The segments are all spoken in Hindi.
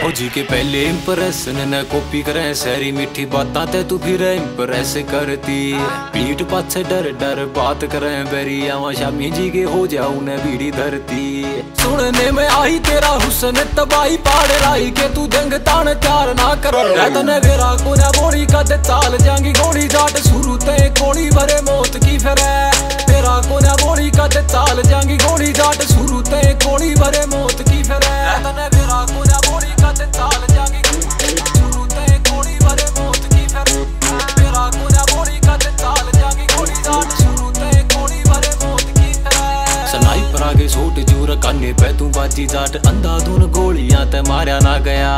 फौजी के पहले इम्प्रेशन न कॉपी करे सारी मीठी बातां ते तू फिर इम्प्रेस करती। पीठ पाछे डर डर बात करे बेरी आवा शामी जी के हो जाऊं न बीड़ी धरती। सुनने में आई तेरा हुस्न तबाही पाड़ लाई के तू जंग तान चार ना कर तने वेरा को न बोड़ी का ते चाल जांगी गोली जाट शुरू ते कोड़ी भरे मौत की फिर तेरा को न बोड़ी का ते चाल जांगी गोली जाट शुरू ते कोड़ी भरे मौत की फिर तने वेरा को न बोड़ी का ते चाल जांगी शुरू ते कोड़ी भरे मौत की फिर तेरा को न बोड़ी का ते चाल जांगी गोली जाट शुरू ते कोड़ी भरे मौत की फिर स्नाइपर आगे शॉट जूर काने पे तू बाजी जाट अंधाधुन गोलियां ते मारया ना गया।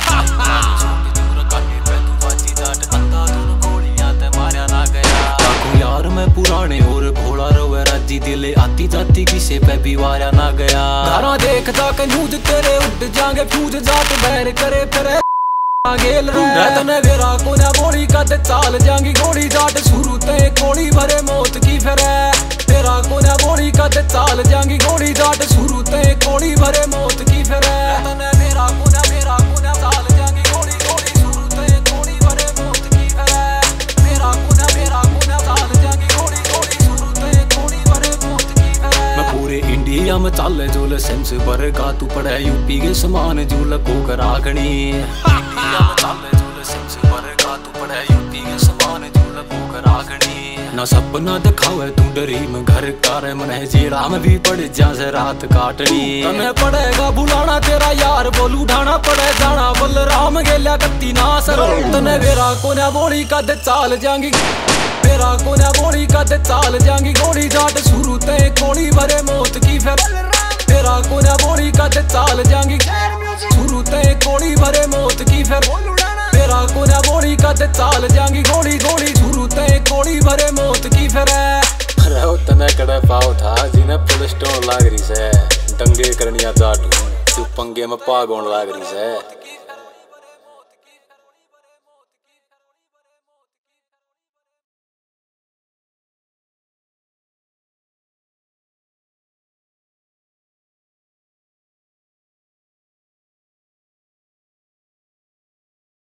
यार मैं पुराने और भोला रोवे राजी दिले आती जाती किसे पे भी वारा ना गया। घरा देख जाके न्यूज तेरे उठ जाएंगे फ्यूज जाट बैर करे फिर गेल तने वेरा को न बोली का ते चाल जाएंगी गोली जाट शुरू ते कोड़ी भरे मौत की फिर तेरा को न बोली का ते चाल जाएंगी गोली जाट शुरू ते कोड़ी भरे मौत की फिर तने वेरा को न चाल जाएंगी गोली गोली शुरू ते कोड़ी भरे मौत की फिर वेरा को न चाल जाएंगी गोली गोली शुरू ते कोड़ी भरे मौत की फिर मैं पूरे इंडिया में चाले जोल सेंस भरेगा तू पड़े यूपी के समान झूल को करागनी। इंडिया में चाले जोल सेंस भरेगा तू पड़े यूपी के समान झूल को करागनी। ना सपना दिखावे तू डरी में घर कार मन जीरा में भी पड़ जा से रात काटनी। तने पड़ेगा बुलाना तेरा यार बोल उठाना पड़े जाना बलराम गेल्या कत्ती ना सर तने वेरा को न बोली का ते चाल जाएंगी तेरा को न बोली का ते चाल जाएंगी गोली जाट शुरू ते कोड़ी भरे मौत की फिर तेरा को न बोली का ते चाल जाएंगी शुरू ते कोड़ी भरे मौत की फिर तेरा को न बोली का ते चाल जाएंगी गोली गोली शुरू ते कोड़ी भरे मौत की फिर अरे वो तने कड़े पाव था जिन्हें पुलिस टोन लाग रही से दंगे करनिया जाटू तू पंगे में पागोन लाग रही से।